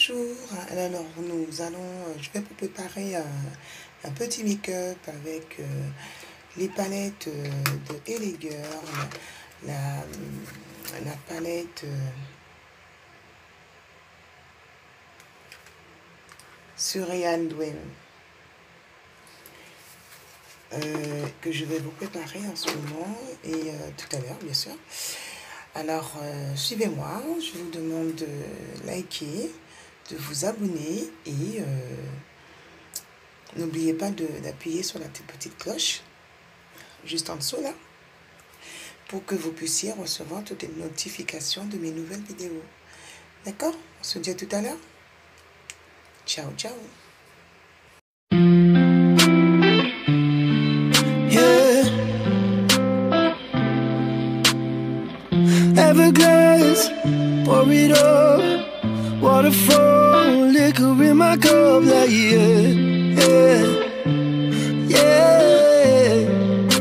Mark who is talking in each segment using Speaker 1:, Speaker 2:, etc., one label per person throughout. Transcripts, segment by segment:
Speaker 1: Bonjour, alors je vais vous préparer un petit make-up avec les palettes de Ellie Girl, la palette Surreal Dwell que je vais vous préparer en ce moment et tout à l'heure bien sûr. Alors suivez-moi, je vous demande de liker, de vous abonner et n'oubliez pas d'appuyer sur la petite cloche juste en dessous là pour que vous puissiez recevoir toutes les notifications de mes nouvelles vidéos. D'accord? On se dit à tout à l'heure. Ciao, ciao.
Speaker 2: Everglass, pour it up. Waterfall, liquor in my cup, like yeah.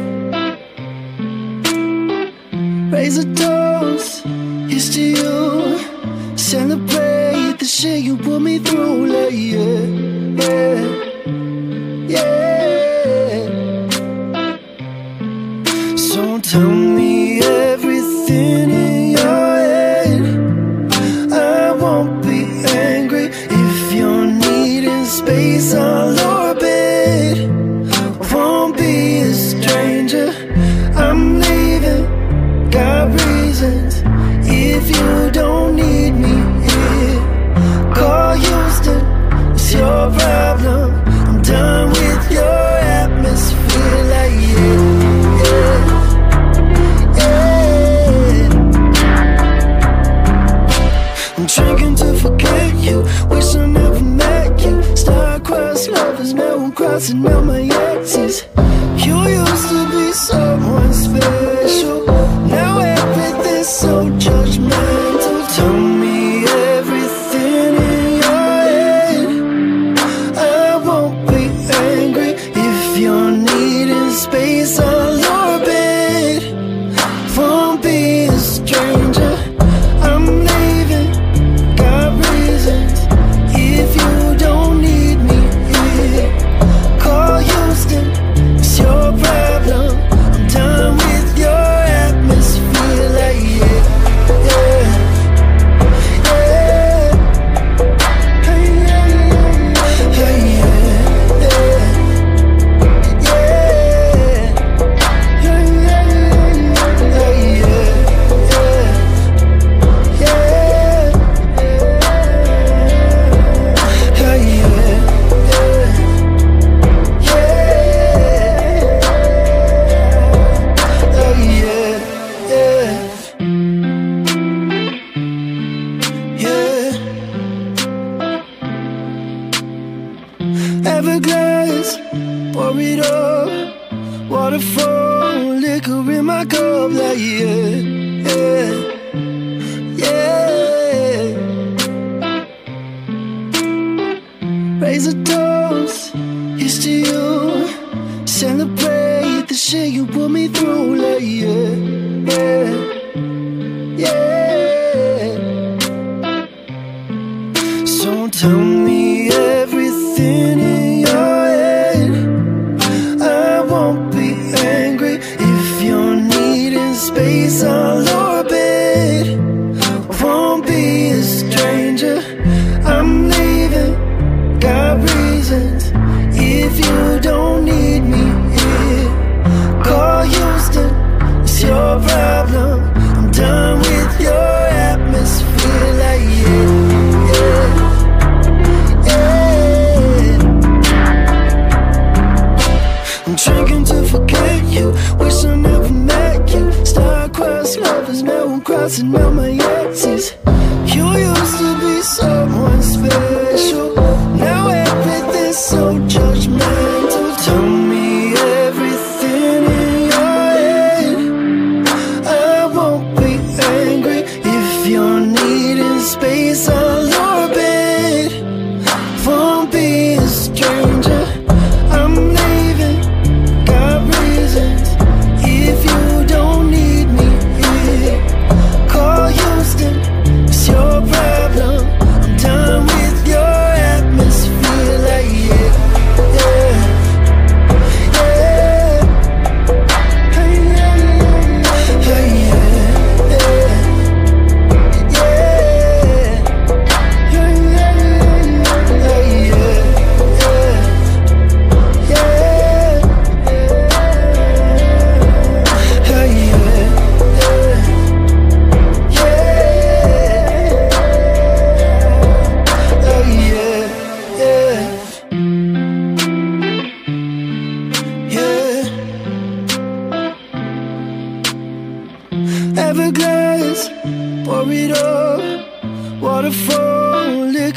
Speaker 2: Raise a toast, here's to you. Celebrate the shit you put me through, like yeah. So tell me everything in your head. I won't be angry if you're needing space. I'll orbit, won't be a stranger. I'm leaving, got reasons. If you don't need me here, call Houston, it's your problem. I'm done with your atmosphere, like yeah. I'm drinking to forget you, wish I never met you. Star-crossed lovers, now I'm crossing out my exes. You used to be someone special, now everything's so judgmental. Tell me everything in your head. I won't be angry if you're needing space. I'll orbit, won't be a stranger. I'm leaving, got reasons. If you don't need me here, call Houston, it's your problem. I'm done with your atmosphere, like yeah. Everglass, pour it up. Waterfall, liquor in my cup, like yeah. Raise a toast, here's to you. Celebrate the shit you put me through, like yeah. So tell me everything in your head. I won't be angry if you're needing space. I'll orbit, won't be a stranger. I'm leaving, got reasons. If you don't need me here, call Houston, it's your problem. I'm done with your atmosphere, like yeah. I'm drinking to forget you, wish I never met you. Star-crossed lovers, now I'm crossing out my exes. You used to be someone special, now everything's so judgmental. Tell me everything in your head. I won't be angry if you're needing space. I'll orbit, won't be a stranger. I'm leaving, got reasons. If you don't need me here, call Houston, it's your problem. I'm done with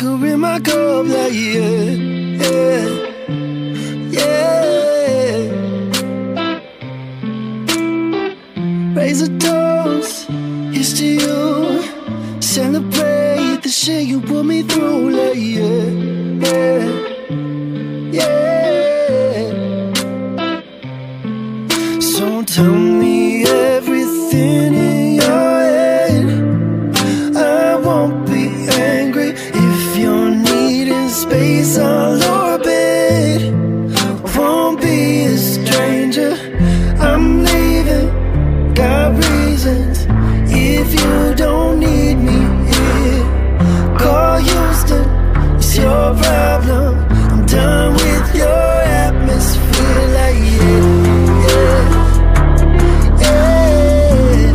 Speaker 2: liquor in my cup, like yeah, yeah, yeah. Raise a toast, here's to you. Celebrate the shit you put me through, like yeah, yeah, yeah. So tell me everything in your head. I won't be angry if you're needing space. I'll orbit, won't be a stranger. I'm leaving, got reasons. If you don't need me here, call Houston, it's your problem. I'm done with your atmosphere, like yeah, yeah,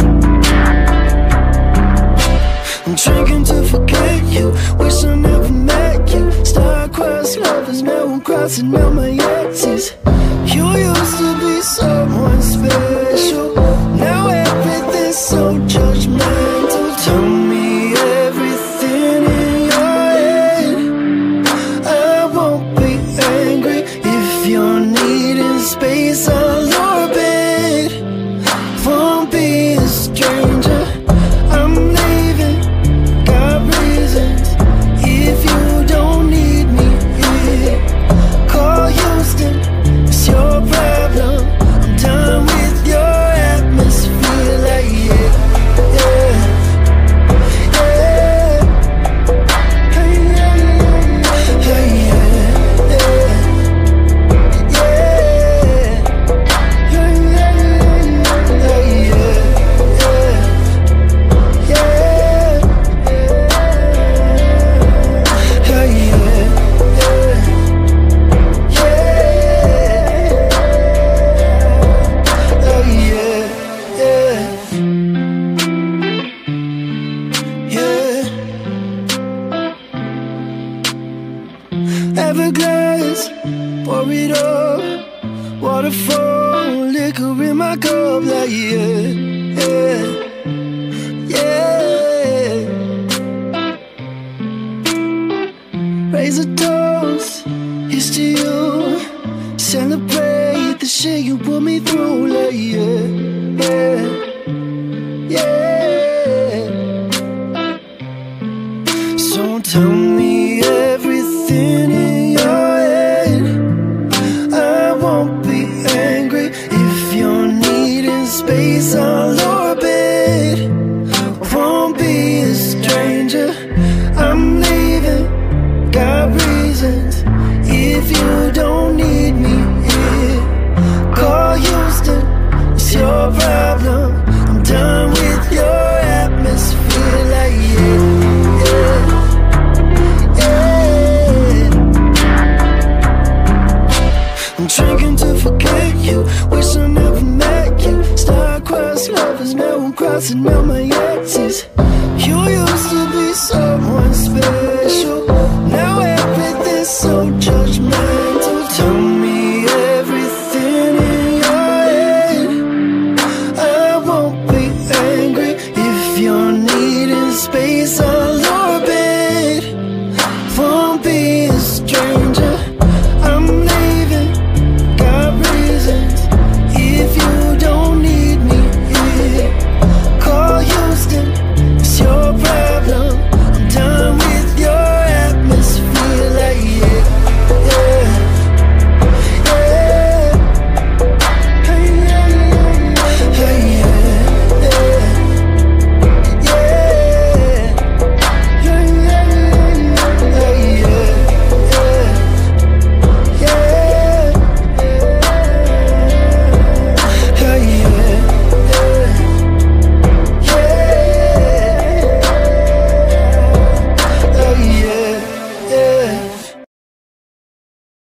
Speaker 2: yeah. I'm drinking to forget you, wish I never met you. Star-crossed lovers, now I'm crossing out my exes. You used to be someone special, now everything's so judgmental. Tell me everything in your head. I won't be angry if you're needing space. I'll orbit, won't be a stranger. I'm leaving, got reasons. If you don't need me here, call Houston, it's your problem. I'm done with your atmosphere, like yeah, yeah, yeah, hey, yeah, hey, yeah, yeah, yeah, hey, yeah, Everglass, pour it up. Waterfall, liquor in my cup, like yeah, yeah, yeah. Raise a toast, here's to you. Celebrate the shit you put me through, like yeah, yeah, yeah. So tell me everything in your head. I won't be angry if you're needing space. I'll orbit, won't be a stranger. I'm leaving, got reasons. If you don't need me here, call Houston, it's your problem. I'm done with your atmosphere, like yeah, yeah, yeah. I'm drinking to forget you, wish I never met you. Star-crossed lovers, now I'm crossing out my exes. You